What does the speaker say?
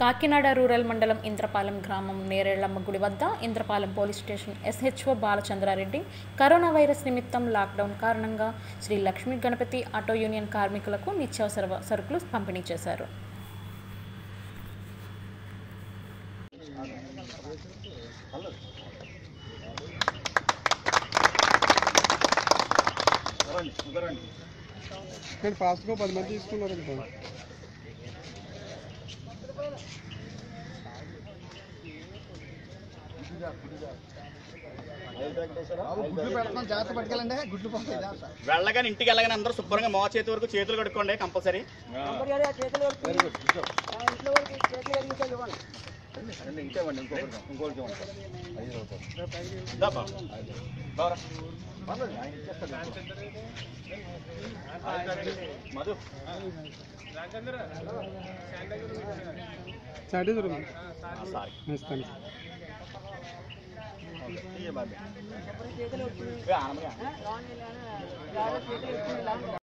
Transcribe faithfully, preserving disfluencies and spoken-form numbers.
Kakinada rural మండలం ఇంద్రపాలెం గ్రామం నేరేళ్లమ్మ గుడి వద్ద Indrapalem police station SHO Balachandra Reddy corona virus నిమిత్తం లాక్డౌన్ కారణంగా శ్రీ లక్ష్మీ గణపతి ఆటో యూనియన్ కార్మికులకు నిత్యావసర సరుకులు పంపిణీ చేశారు. ఫాస్ట్గా పది మంది తీసుకున్నారు. వెళ్ళగానే ఇంటికి వెళ్ళగానే అందరూ శుభ్రంగా మో చేతి వరకు చేతులు కడుక్కోండి కంపల్సరీ. మధు సారీ